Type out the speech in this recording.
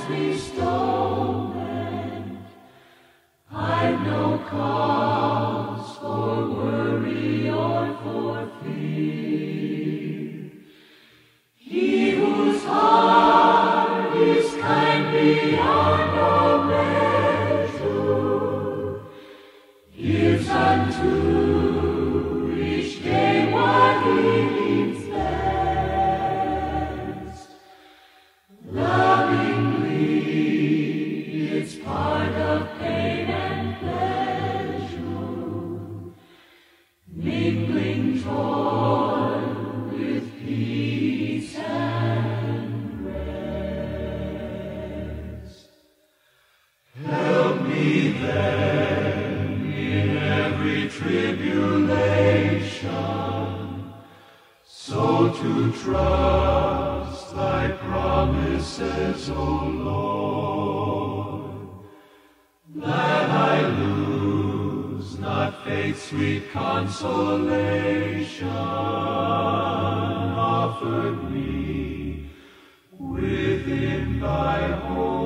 me stolen. I've no cause for worry or for fear. He whose heart is kind beyond all measure gives unto each day what he needs best. Lovingly, it's part of pain and pleasure, mingling joy with peace and rest. Help me then in every tribulation, so to trust thy promises, O Lord, that I lose not faith's sweet consolation offered me within thy home.